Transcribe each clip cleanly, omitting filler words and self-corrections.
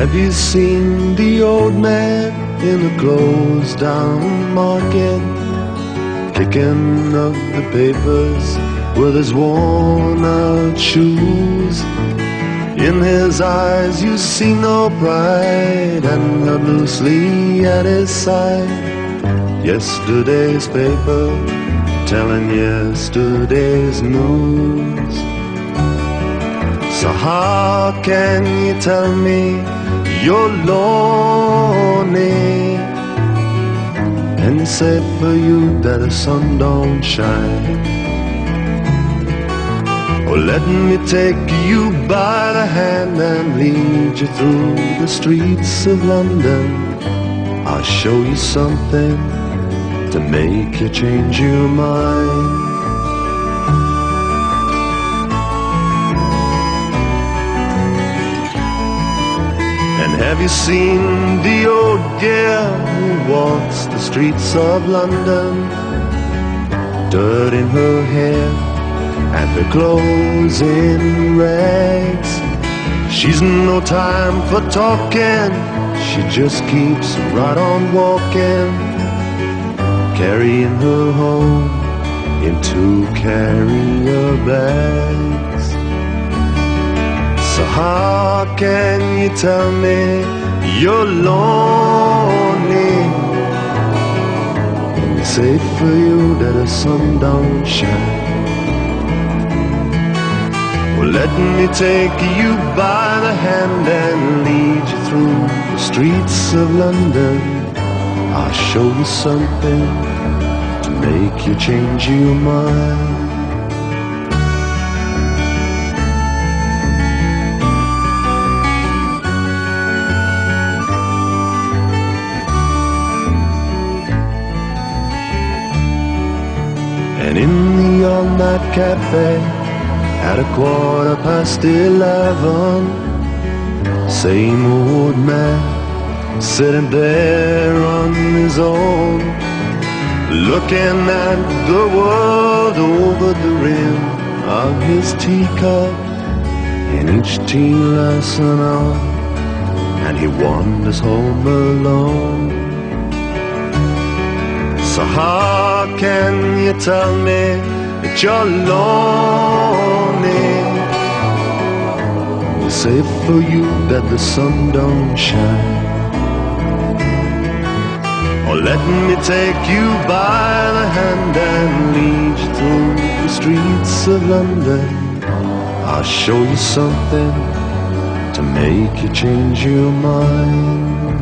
Have you seen the old man in a closed down market, kicking up the papers with his worn out shoes? In his eyes you see no pride, and held loosely at his side yesterday's paper, telling yesterday's news. So how can you tell me you're lonely and say for you that the sun don't shine? Oh, let me take you by the hand and lead you through the streets of London. I'll show you something to make you change your mind. And have you seen the old girl who walks the streets of London, dirt in her hair and her clothes in rags? She's no time for talking, she just keeps right on walking, carrying her home in 2 carrier bags. So how can you tell me you're lonely when it's safe for you that the sun don't shine? Well, let me take you by the hand and lead you through the streets of London. I'll show you something to make you change your mind. And in the all-night cafe at 11:15, same old man sitting there on his own, looking at the world over the rim of his teacup, and each tea lasts an hour, and he wanders home alone. So how can you tell me that you're lonely? It's safe for you that the sun don't shine. Or let me take you by the hand and lead you through the streets of London. I'll show you something to make you change your mind.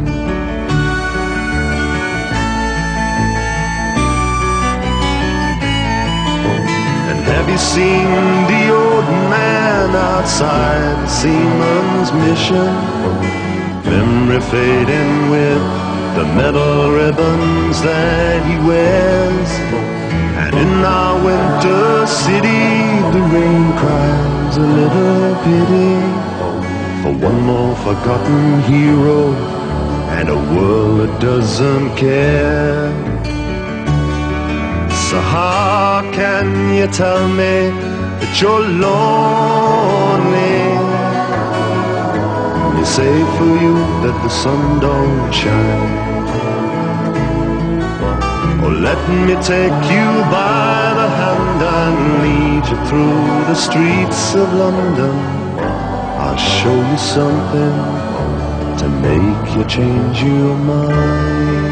Have you seen the old man outside the Seaman's Mission? Memory fading with the metal ribbons that he wears. And in our winter city the rain cries a little pity for one more forgotten hero and a world that doesn't care. So how can you tell me that you're lonely? It's safe for you that the sun don't shine. Oh, let me take you by the hand and lead you through the streets of London. I'll show you something to make you change your mind.